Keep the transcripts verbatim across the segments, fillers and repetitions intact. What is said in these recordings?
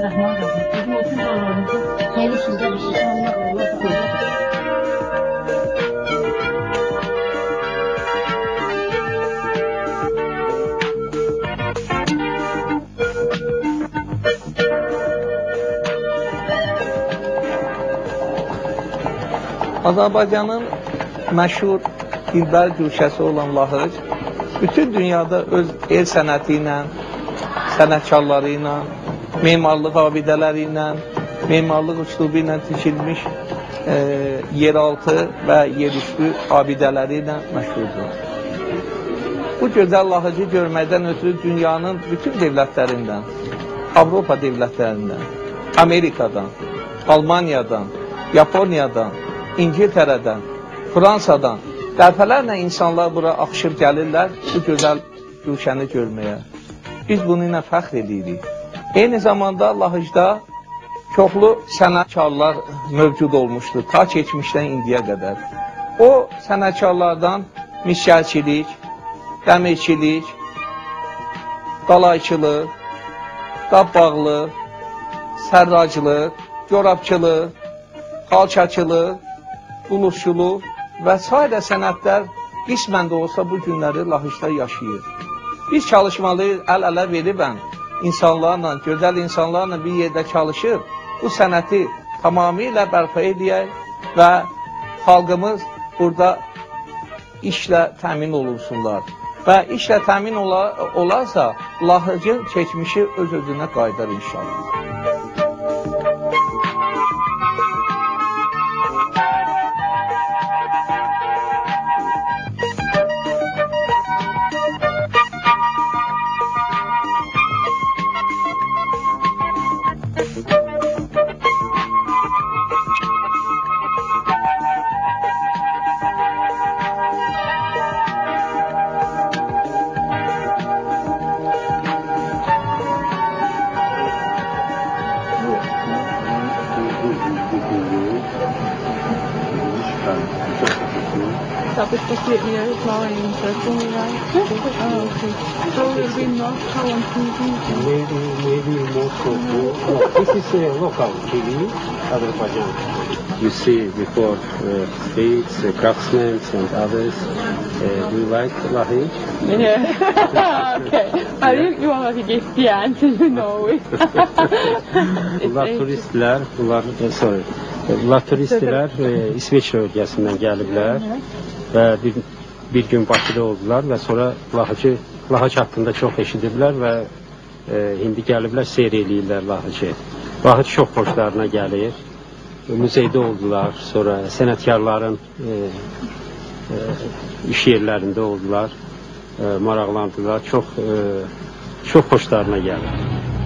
Bismillahirrahmanirrahim. Bizim bütün dualarımızı hayırlı sizdə bir şey. Azərbaycanın məşhur dilbər güşəsi olan Lahıc bütün dünyada öz el sənəti ilə, sənətkarları ilə, memarlıq abidələri ilə, memarlıq üslubu ilə tikilmiş e, yeraltı və yerüstü abidələri ilə məşhurdur. Bu gözəl Lahıcı görməkdən ötürü dünyanın bütün devlətlərindən, Avropa devlətlərindən, Amerikadan, Almaniyadan, Yaponiyadan, İngiltərədən, Fransadan dəfələrlə insanlar bura axışıb gəlirlər bu gözəl güşəni görməyə. Biz bunu ilə fəxr edirik. Eyni zamanda Lahıcda çoxlu sənətkarlar mövcud olmuşdur, ta keçmişdən indiyə qədər. O sənətkarlardan misgərçilik, dəmirçilik, qalayçılıq, qabbağlıq, sərraclıq, corabçılıq, xalçaçılıq, buluşçuluq və sairə sənətlər qismən də olsa bu günləri Lahıcda yaşayır. Biz çalışmalıyıq, əl-ələ veribən insanlarla, gözəl insanlarla bir yerdə çalışır, bu sənəti tamamilə bərpa edək və xalqımız burada işlə təmin olunsunlar. Və işlə təmin ola, olarsa, Lahıcın keçmişi öz-özünə qaydar inşallah. That was supposed to be here, it's not in circle, right? Oh, okay. So it'll be not how on T V? Maybe, maybe most of no, this is a local T V, Azerbaijan. You see before uh, streets, uh, craftsmen and others. Uh, do you like Lahıc? Yeah. Okay. I think you want to get the answer, you know it. Bunlar turistlər, bunlar, sorry. Bunlar turistlər e, İsveç bölgəsindən gəliblər və bir, bir gün Bakıda oldular və sonra Lahıcı, Lahıc haqqında çox eşidiblər və e, indi gəliblər, seyr eləyirlər Lahıcı. Lahıc çox xoşlarına gəlir. Muzeydə oldular, sonra sənətkarların e, e, iş yerlərində oldular, e, maraqlandılar, çox, e, çox xoşlarına gəlir.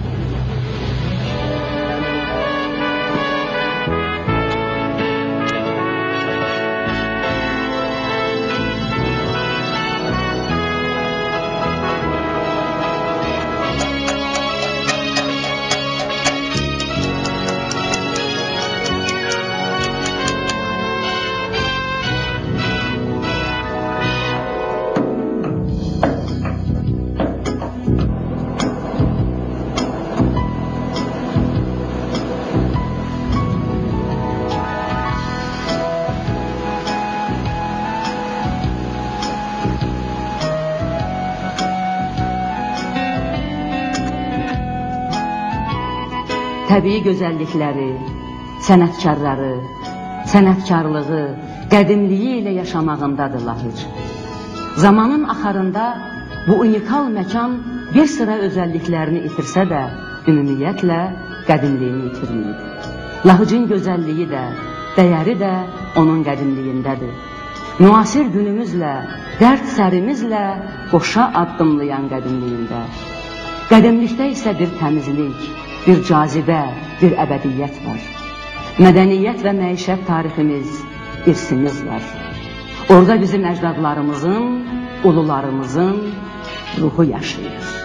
Təbii gözəllikləri, sənətkarları, sənətkarlığı, qədimliyi ilə yaşamağındadır Lahıc. Zamanın axarında bu unikal məkan bir sıra özəlliklərini itirsə də, ümumiyyətlə qədimliyini itirməyib. Lahıcın gözəlliyi də, dəyəri də onun qədimliyindədir. Müasir günümüzlə, dərd sərimizlə qoşa addımlayan qədimliyində. Qədimlikdə isə bir təmizlik, bir cazibə, bir əbədiyyət var. Mədəniyyət və məişət tariximiz, irsimiz var. Orada bizim əcdadlarımızın, ulularımızın ruhu yaşayır.